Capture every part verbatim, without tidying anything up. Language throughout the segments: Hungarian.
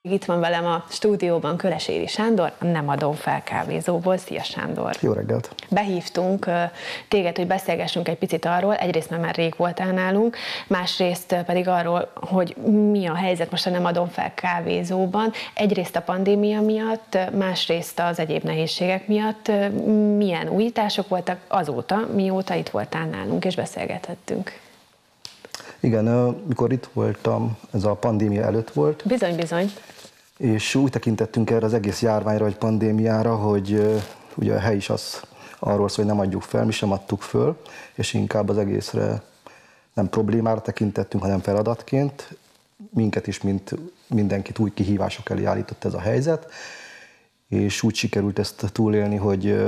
Itt van velem a stúdióban Köleséri Sándor, a Nem adom fel kávézóból. Szia, Sándor! Jó reggelt! Behívtunk téged, hogy beszélgessünk egy picit arról, egyrészt mert már rég voltál nálunk, másrészt pedig arról, hogy mi a helyzet most a Nem adom fel kávézóban. Egyrészt a pandémia miatt, másrészt az egyéb nehézségek miatt. Milyen újítások voltak azóta, mióta itt voltál nálunk, és beszélgethettünk? Igen, mikor itt voltam, ez a pandémia előtt volt. Bizony, bizony. És úgy tekintettünk erre az egész járványra, vagy pandémiára, hogy ugye a hely is az arról szól, hogy nem adjuk fel, mi sem adtuk föl, és inkább az egészre nem problémára tekintettünk, hanem feladatként. Minket is, mint mindenkit új kihívások elé állított ez a helyzet, és úgy sikerült ezt túlélni, hogy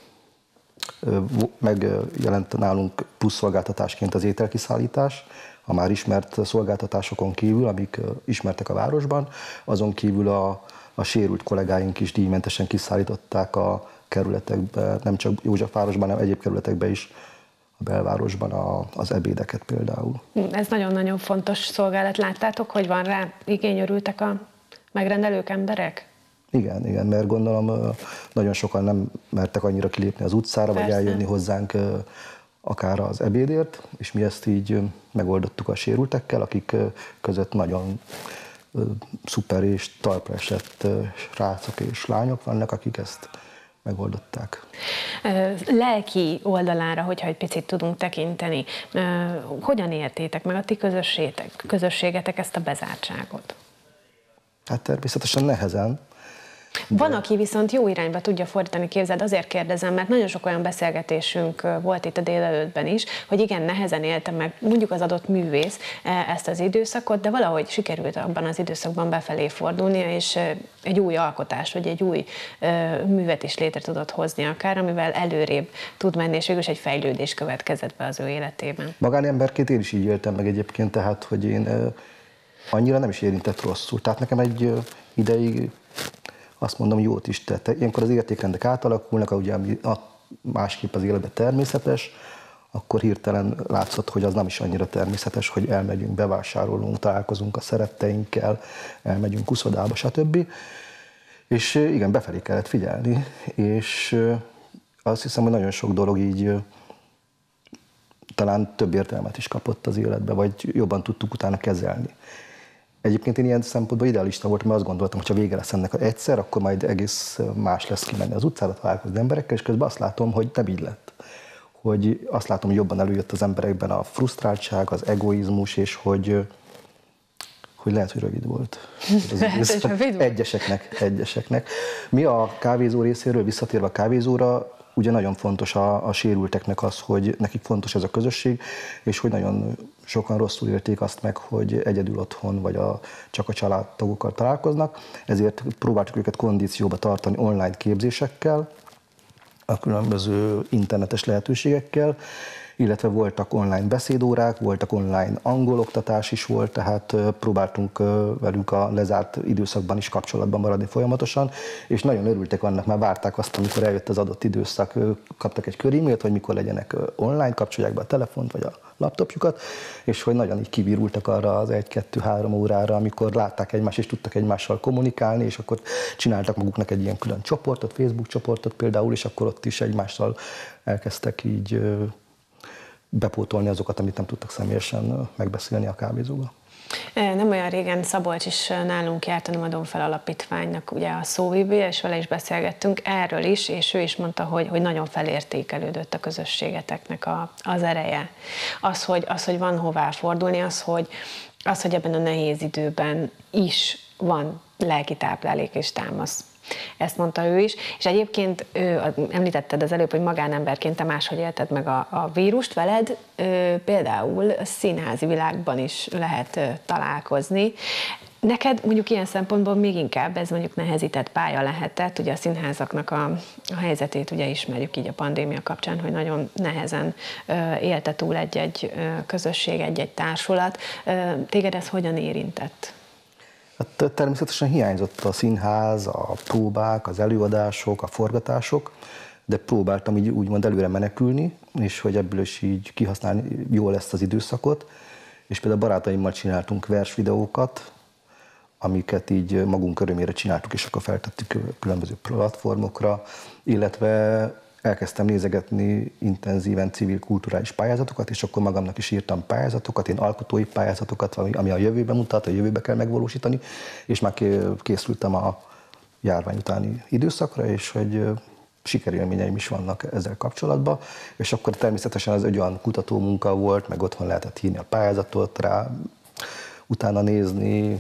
megjelent nálunk plusz szolgáltatásként az ételkiszállítás, a már ismert szolgáltatásokon kívül, amik ismertek a városban, azon kívül a, a sérült kollégáink is díjmentesen kiszállították a kerületekbe, nem csak Józsefvárosban, hanem egyéb kerületekbe is, a belvárosban a, az ebédeket például. Ez nagyon-nagyon fontos szolgálat. Láttátok, hogy van rá igény, örültek a megrendelők, emberek? Igen, igen, mert gondolom nagyon sokan nem mertek annyira kilépni az utcára, Persze. vagy eljönni hozzánk akár az ebédért, és mi ezt így megoldottuk a sérültekkel, akik között nagyon szuper és talpra esett srácok és lányok vannak, akik ezt megoldották. Lelki oldalára, hogyha egy picit tudunk tekinteni, hogyan értétek meg a ti közösségetek, közösségetek ezt a bezártságot? Hát természetesen nehezen. De... Van, aki viszont jó irányba tudja fordítani, képzeld, azért kérdezem, mert nagyon sok olyan beszélgetésünk volt itt a délelőttben is, hogy igen, nehezen élte meg mondjuk az adott művész ezt az időszakot, de valahogy sikerült abban az időszakban befelé fordulnia, és egy új alkotás, vagy egy új művet is létre tudott hozni akár, amivel előrébb tud menni, és végülis egy fejlődés következett be az ő életében. Magánemberként én is így éltem meg egyébként, tehát, hogy én annyira nem is érintett rosszul. Tehát nekem egy ideig azt mondom, jót is tette. Ilyenkor az értékrendek átalakulnak, ugye másképp az életben természetes, akkor hirtelen látszott, hogy az nem is annyira természetes, hogy elmegyünk, bevásárolunk, találkozunk a szeretteinkkel, elmegyünk uszodába, stb. És igen, befelé kellett figyelni, és azt hiszem, hogy nagyon sok dolog így talán több értelmet is kapott az életbe, vagy jobban tudtuk utána kezelni. Egyébként én ilyen szempontból idealista voltam, mert azt gondoltam, hogy ha vége lesz ennek egyszer, akkor majd egész más lesz kimenni az utcára, találkozni emberekkel, és közben azt látom, hogy nem így lett. Hogy azt látom, hogy jobban előjött az emberekben a frusztráltság, az egoizmus, és hogy, hogy lehet, hogy rövid volt. Az rövid egyeseknek, egyeseknek. Mi a kávézó részéről, visszatérve a kávézóra, ugye nagyon fontos a, a sérülteknek az, hogy nekik fontos ez a közösség, és hogy nagyon sokan rosszul élték azt meg, hogy egyedül otthon, vagy a, csak a családtagokkal találkoznak, ezért próbáltuk őket kondícióba tartani online képzésekkel, a különböző internetes lehetőségekkel, illetve voltak online beszédórák, voltak online angol oktatás is volt, tehát próbáltunk velük a lezárt időszakban is kapcsolatban maradni folyamatosan, és nagyon örültek annak, már várták azt, amikor eljött az adott időszak, kaptak egy körímélt, hogy mikor legyenek online, kapcsolják be a telefont vagy a laptopjukat, és hogy nagyon így kivirultak arra az egy-kettő-három órára, amikor látták egymást, és tudtak egymással kommunikálni, és akkor csináltak maguknak egy ilyen külön csoportot, Facebook csoportot például, és akkor ott is egymással elkezdtek így bepótolni azokat, amit nem tudtak személyesen megbeszélni a kávézóba. Nem olyan régen Szabolcs is nálunk járt, a Nem adom fel alapítványnak ugye a szóvivője, és vele is beszélgettünk erről is, és ő is mondta, hogy, hogy nagyon felértékelődött a közösségeteknek a, az ereje. Az hogy, az, hogy van hová fordulni, az hogy, az, hogy ebben a nehéz időben is van lelki táplálék és támasz. Ezt mondta ő is, és egyébként ő, említetted az előbb, hogy magánemberként te máshogy élted meg a, a vírust, veled ő, például a színházi világban is lehet ő, találkozni. Neked mondjuk ilyen szempontból még inkább ez mondjuk nehezített pálya lehetett, ugye a színházaknak a, a helyzetét ugye ismerjük így a pandémia kapcsán, hogy nagyon nehezen ö, élte túl egy-egy ö, közösség, egy-egy társulat. Ö, téged ez hogyan érintett? Hát természetesen hiányzott a színház, a próbák, az előadások, a forgatások, de próbáltam így úgymond előre menekülni, és hogy ebből is így kihasználni jól ezt az időszakot. És például barátaimmal csináltunk versvideókat, amiket így magunk örömére csináltuk, és akkor feltettük különböző platformokra, illetve elkezdtem nézegetni intenzíven civil kulturális pályázatokat, és akkor magamnak is írtam pályázatokat, én alkotói pályázatokat, ami a jövőben mutat, a jövőbe kell megvalósítani, és már készültem a járvány utáni időszakra, és hogy sikerélményeim is vannak ezzel kapcsolatban, és akkor természetesen az egy olyan kutató munka volt, meg otthon lehetett írni a pályázatot rá, utána nézni,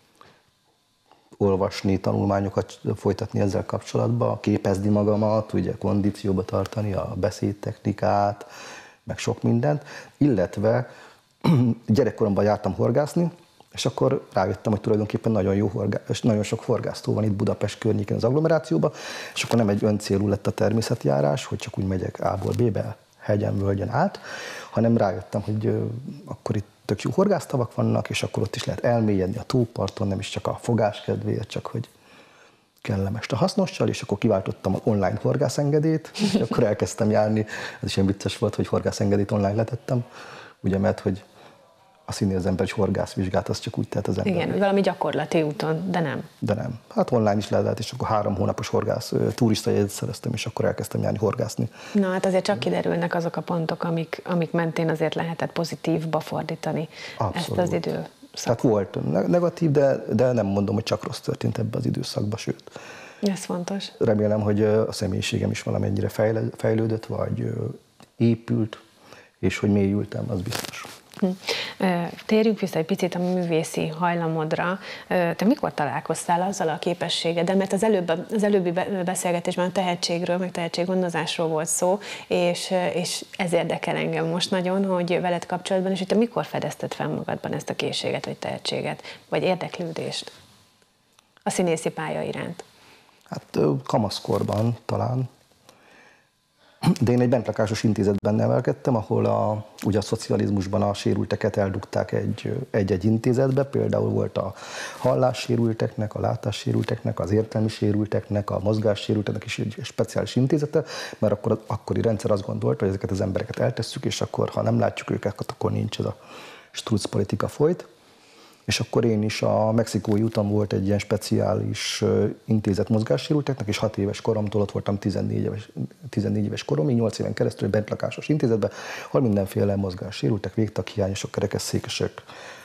olvasni, tanulmányokat folytatni ezzel kapcsolatban, képezni magamat, ugye kondícióba tartani a beszédtechnikát, meg sok mindent, illetve gyerekkoromban jártam horgászni, és akkor rájöttem, hogy tulajdonképpen nagyon jó horgás, nagyon sok horgásztó van itt Budapest környékén az agglomerációban, és akkor nem egy öncélú lett a természetjárás, hogy csak úgy megyek A-ból B-be, hegyen, völgyen át, hanem rájöttem, hogy akkor itt tök jó horgásztavak vannak, és akkor ott is lehet elmélyedni a tóparton, nem is csak a fogás kedvéért, csak hogy kellemes a hasznossal, és akkor kiváltottam az online horgászengedélyt, és akkor elkezdtem járni, ez is ilyen vicces volt, hogy horgászengedélyt online letettem, ugye, mert hogy azt hinné az ember, hogy horgászvizsgát, az csak úgy tehet az ember. Igen, valami gyakorlati úton, de nem. De nem. Hát online is lehet, és akkor három hónapos horgász turistajegyet szereztem, és akkor elkezdtem járni horgászni. Na hát azért csak kiderülnek azok a pontok, amik, amik mentén azért lehetett pozitívba fordítani. Abszolút. Ezt az időszakot. Tehát volt negatív, de, de nem mondom, hogy csak rossz történt ebbe az időszakban, sőt. Ez fontos. Remélem, hogy a személyiségem is valamennyire fejlődött, vagy épült, és hogy mélyültem, az biztos. Térjünk vissza egy picit a művészi hajlamodra. Te mikor találkoztál azzal a képességeddel, mert az, előbb, az előbbi beszélgetésben a tehetségről, meg tehetséggondozásról volt szó, és, és ez érdekel engem most nagyon, hogy veled kapcsolatban, és hogy te mikor fedezted fel magadban ezt a készséget, vagy tehetséget, vagy érdeklődést a színészi pálya iránt? Hát kamaszkorban talán. De én egy bentlakásos intézetben nevelkedtem, ahol a, ugye a szocializmusban a sérülteket eldugták egy, egy-egy intézetbe, például volt a hallássérülteknek, a látássérülteknek, az értelmi sérülteknek, a mozgássérülteknek is egy speciális intézete, mert akkor az akkori rendszer azt gondolta, hogy ezeket az embereket eltesszük, és akkor, ha nem látjuk őket, akkor nincs ez a struc politika folyt. És akkor én is a mexikói úton volt egy ilyen speciális intézet mozgássérülteknek, és hat éves koromtól ott voltam tizennégy éves, tizennégy éves koromig, nyolc éven keresztül egy bentlakásos intézetben, ahol mindenféle mozgássérültek, végtaghiányosok, kerekesszékesek,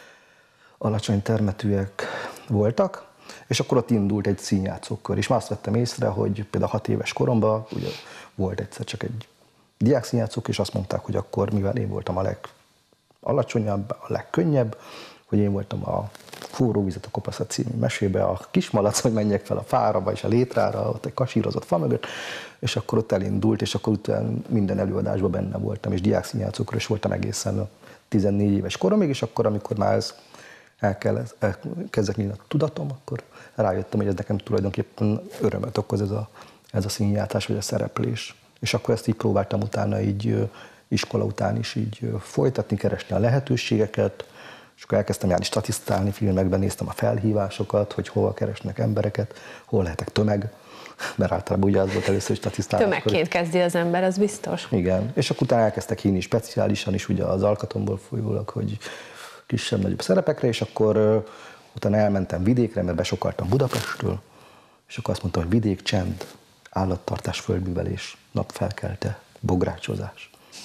alacsony termetűek voltak, és akkor ott indult egy színjátszókör, és már azt vettem észre, hogy például hat éves koromban ugye volt egyszer csak egy diákszínjátszók, és azt mondták, hogy akkor, mivel én voltam a legalacsonyabb, a legkönnyebb, hogy én voltam a Forró vizet a kopaszat című mesébe, a kismalac, hogy menjek fel a fára, vagy a létrára, ott egy kasírozott fa mögött, és akkor ott elindult, és akkor utána minden előadásban benne voltam, és diákszínjátszókra is voltam egészen tizennégy éves koromig, és akkor, amikor már ez elkezdett nyílni a tudatom, akkor rájöttem, hogy ez nekem tulajdonképpen örömet okoz ez a, ez a színjátszás, vagy a szereplés. És akkor ezt így próbáltam utána így iskola után is így folytatni, keresni a lehetőségeket, és akkor elkezdtem járni statisztálni filmekben, néztem a felhívásokat, hogy hol keresnek embereket, hol lehetek tömeg, mert általában ugye az volt először, hogy statisztálás. Tömegként kezdi az ember, az biztos. Igen, és akkor utána elkezdtek hívni speciálisan is, ugye az Alkatomból folyólag, hogy kisebb-nagyobb szerepekre, és akkor uh, utána elmentem vidékre, mert besokaltam Budapestről, és akkor azt mondtam, hogy vidék, csend, állattartás, földművelés, napfelkelte, bográcsozás,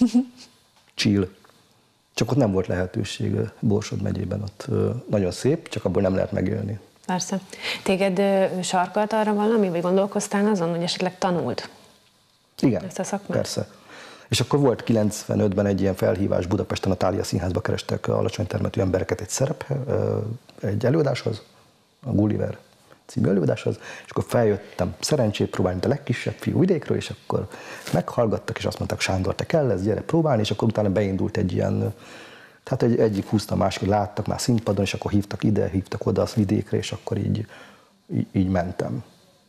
chill. Csak ott nem volt lehetőség, Borsod megyében ott nagyon szép, csak abból nem lehet megélni. Persze. Téged sarkalt arra valami, vagy gondolkoztál azon, hogy esetleg tanuld? Igen, ezt a szakmát? Persze. És akkor volt kilencvenötben egy ilyen felhívás, Budapesten a Thália Színházba kerestek alacsony termetű embereket egy szerep, egy előadáshoz, a Gulliver című előadáshoz, és akkor feljöttem szerencsét próbálni, mint a legkisebb fiú vidékről, és akkor meghallgattak, és azt mondták, Sándor, te kell ez, gyere próbálni, és akkor utána beindult egy ilyen, tehát egy, egyik húzta, a másik, láttak már színpadon, és akkor hívtak ide, hívtak oda, az vidékre, és akkor így, így, így mentem.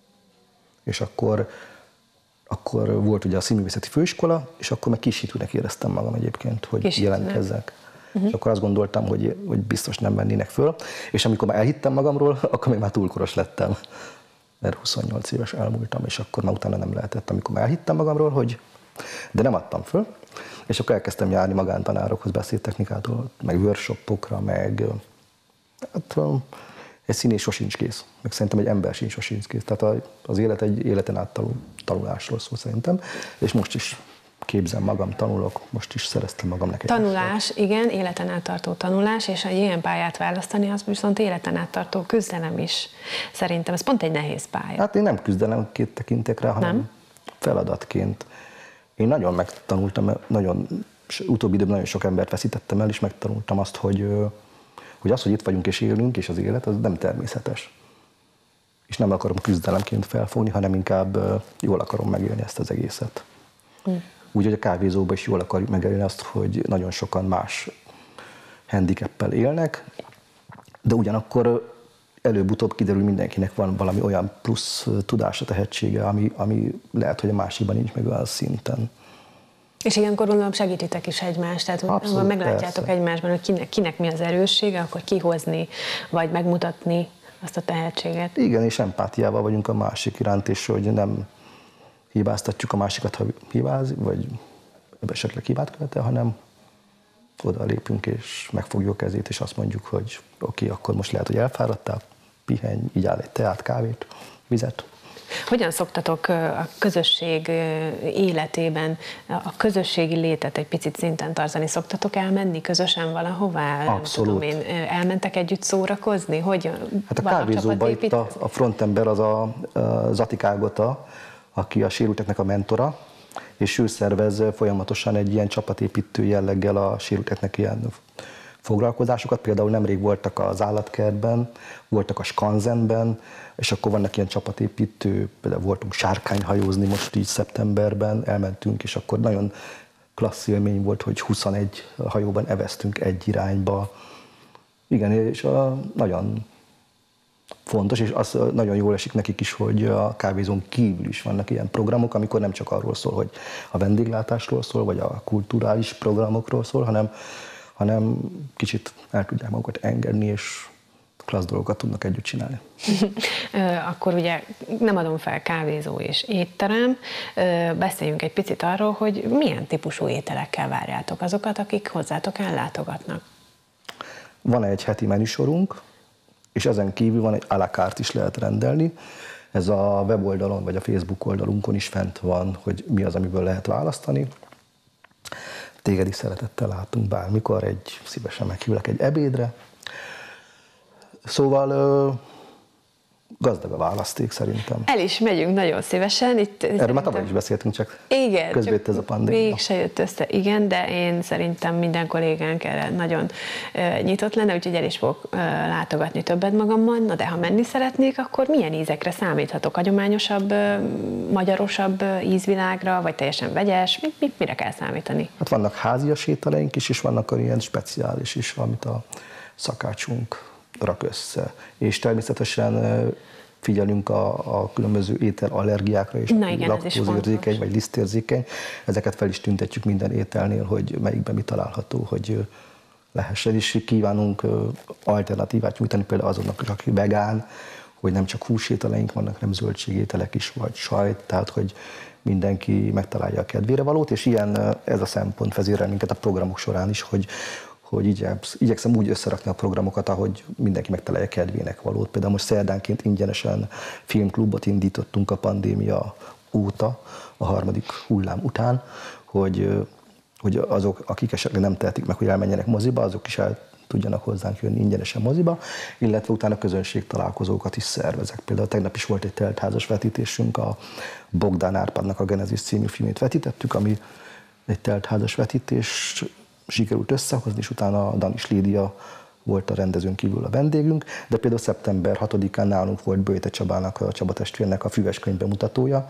És akkor, akkor volt ugye a színművészeti főiskola, és akkor meg kisítőnek éreztem magam egyébként, hogy Kisítőnek. jelentkezzek. Uh-huh. És akkor azt gondoltam, hogy, hogy biztos nem vennének föl. És amikor már elhittem magamról, akkor még már túlkoros lettem. Mert huszonnyolc éves elmúltam, és akkor már utána nem lehetett, amikor már elhittem magamról, hogy... De nem adtam föl. És akkor elkezdtem járni magántanárokhoz, beszédtechnikától, meg workshopokra, meg... Hát, egy színész sosincs kész, meg szerintem egy ember sincs sosincs kész. Tehát az élet egy életen át tanulásról szól szerintem, és most is képzem magam, tanulok, most is szereztem magam neked. Tanulás, igen, életen át tartó tanulás, és egy ilyen pályát választani, az viszont életen át tartó küzdelem is. Szerintem ez pont egy nehéz pálya. Hát én nem küzdelemként tekintek rá, hanem nem? feladatként. Én nagyon megtanultam, nagyon, utóbbi időben nagyon sok embert veszítettem el, és megtanultam azt, hogy, hogy az, hogy itt vagyunk és élünk, és az élet, az nem természetes. És nem akarom küzdelemként felfogni, hanem inkább jól akarom megélni ezt az egészet. Hm. Úgyhogy a kávézóban is jól akarjuk megélni azt, hogy nagyon sokan más handicappel élnek, de ugyanakkor előbb-utóbb kiderül, mindenkinek van valami olyan plusz tudása, tehetsége, ami, ami lehet, hogy a másikban nincs meg olyan szinten. És ilyenkor gondolom segítitek is egymást, tehát abszolút, meglátjátok persze. egymásban, hogy kinek, kinek mi az erőssége, akkor kihozni, vagy megmutatni azt a tehetséget. Igen, és empátiával vagyunk a másik iránt, és hogy nem hibáztatjuk a másikat, ha hibáz, vagy esetleg hibát követel, hanem oda lépünk, és megfogjuk a kezét, és azt mondjuk, hogy oké, okay, akkor most lehet, hogy elfáradtál, pihenj, így áll egy teát, kávét, vizet. Hogyan szoktatok a közösség életében a közösségi létet egy picit szinten tartani? Szoktatok elmenni közösen valahová? Abszolút. Nem tudom én, elmentek együtt szórakozni? Hogy hát a kávézóban itt a, a frontember az a, a Zati Kágota, aki a sérülteknek a mentora, és ő szervez folyamatosan egy ilyen csapatépítő jelleggel a sérülteknek ilyen foglalkozásokat. Például nemrég voltak az állatkertben, voltak a Skanzenben, és akkor vannak ilyen csapatépítő, például voltunk sárkányhajózni most így szeptemberben, elmentünk, és akkor nagyon klassz élmény volt, hogy huszonegy hajóban eveztünk egy irányba. Igen, és a, nagyon fontos, és az nagyon jól esik nekik is, hogy a kávézón kívül is vannak ilyen programok, amikor nem csak arról szól, hogy a vendéglátásról szól, vagy a kulturális programokról szól, hanem, hanem kicsit el tudják magukat engedni, és klassz dolgokat tudnak együtt csinálni. Akkor ugye nem adom fel, kávézó és étterem. Beszéljünk egy picit arról, hogy milyen típusú ételekkel várjátok azokat, akik hozzátok ellátogatnak. Van egy heti menüsorunk, és ezen kívül van egy à la carte is lehet rendelni. Ez a weboldalon vagy a Facebook oldalunkon is fent van, hogy mi az, amiből lehet választani. Téged is szeretettel látunk bármikor, egy, szívesen meghívlak egy ebédre. Szóval gazdag a választék szerintem. El is megyünk nagyon szívesen. Itt Erről szerintem... már tavaly is beszéltünk, csak igen, közben jött ez a pandémia. Végig se jött össze, igen, de én szerintem minden kollégánk erre nagyon uh, nyitott lenne, úgyhogy el is fogok uh, látogatni többet magammal. Na de ha menni szeretnék, akkor milyen ízekre számíthatok? Hagyományosabb, uh, magyarosabb uh, ízvilágra, vagy teljesen vegyes? Mi, mi, mire kell számítani? Hát vannak házias ételeink is, és vannak ilyen speciális is, amit a szakácsunk rak össze. És természetesen figyelünk a, a különböző ételallergiákra is, laktózérzékeny vagy lisztérzékeny. Ezeket fel is tüntetjük minden ételnél, hogy melyikben mi található, hogy lehessen. És kívánunk alternatívát nyújtani például azonnak, aki vegán, hogy nem csak húsételeink vannak, hanem zöldségételek is, vagy sajt, tehát hogy mindenki megtalálja a kedvére valót, és ilyen ez a szempont vezérel minket a programok során is, hogy hogy igyeksz, igyekszem úgy összerakni a programokat, ahogy mindenki megtalálja kedvének valót. Például most szerdánként ingyenesen filmklubot indítottunk a pandémia óta, a harmadik hullám után, hogy, hogy azok, akik esetleg nem tehetik meg, hogy elmenjenek moziba, azok is el tudjanak hozzánk jönni ingyenesen moziba, illetve utána közönség találkozókat is szervezek. Például tegnap is volt egy teltházas vetítésünk, a Bogdán Árpádnak a Genezis című filmét vetítettük, ami egy teltházas vetítés, sikerült összehozni, és utána Danis Lídia volt a rendezőn kívül a vendégünk, de például szeptember hatodikán nálunk volt Böjte Csabának, a Csaba testvérnek a füves könyv bemutatója,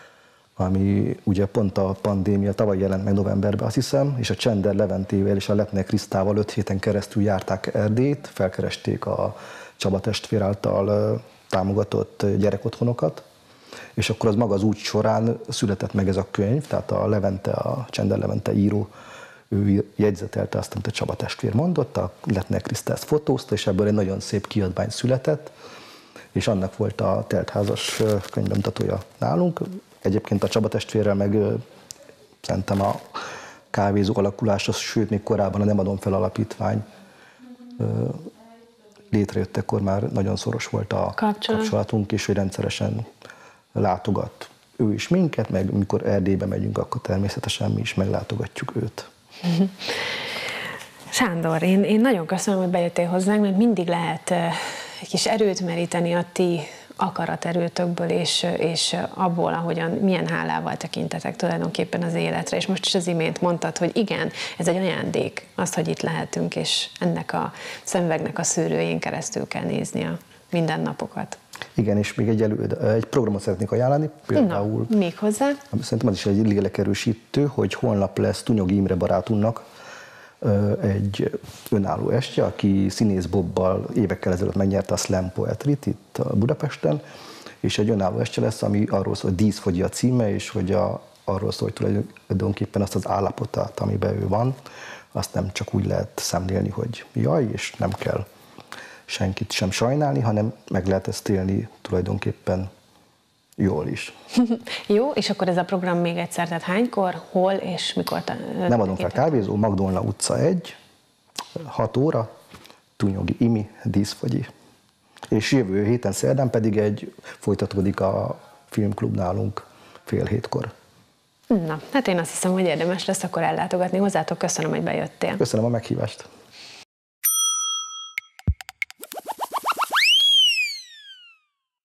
ami ugye pont a pandémia tavaly jelent meg novemberben, azt hiszem, és a Csender Leventével és a Lepner Krisztával öt héten keresztül járták Erdélyt, felkeresték a Csaba testvér által támogatott gyerekotthonokat, és akkor az maga az út során született meg ez a könyv, tehát a Levente, a Csender Levente író, ő jegyzetelte azt, amit a Csaba testvér mondott, a Lepner Kriszta ezt fotózta, és ebből egy nagyon szép kiadvány született, és annak volt a teltházas könyvbemutatója nálunk. Egyébként a Csaba testvérrel meg szerintem a kávézó alakulása, sőt még korábban a Nem adom fel alapítvány létrejöttekor már nagyon szoros volt a Kapcsolat. kapcsolatunk, és hogy rendszeresen látogat ő is minket, meg mikor Erdélybe megyünk, akkor természetesen mi is meglátogatjuk őt. Sándor, én, én nagyon köszönöm, hogy bejöttél hozzánk, mert mindig lehet egy kis erőt meríteni a ti akaraterőtökből, és, és abból, ahogyan milyen hálával tekintetek tulajdonképpen az életre. És most is az imént mondtad, hogy igen, ez egy ajándék, az, hogy itt lehetünk, és ennek a szemüvegnek a szűrőjén keresztül kell nézni a mindennapokat. Igen, és még egy, előd, egy programot szeretnék ajánlani, például. Na, még hozzá? Szerintem az is egy lélekerősítő, hogy holnap lesz Tunyog Imre barátunknak egy önálló estje, aki színész Bobbal évekkel ezelőtt megnyerte a Slam Poetry-t itt a Budapesten, és egy önálló estje lesz, ami arról szól, hogy Díszfogyi a címe, és hogy a, arról szól, hogy tulajdonképpen azt az állapotát, amiben ő van, azt nem csak úgy lehet szemlélni, hogy jaj, és nem kell senkit sem sajnálni, hanem meg lehet ezt élni tulajdonképpen jól is. Jó, és akkor ez a program még egyszer, tehát hánykor, hol és mikor? Nem adom fel kávézó, Magdolna utca egy, hat óra, Tunyogi Imi, Díszfogyi. És jövő héten szerdán pedig egy folytatódik a filmklub nálunk fél hétkor. Na, hát én azt hiszem, hogy érdemes lesz akkor ellátogatni hozzátok. Köszönöm, hogy bejöttél. Köszönöm a meghívást.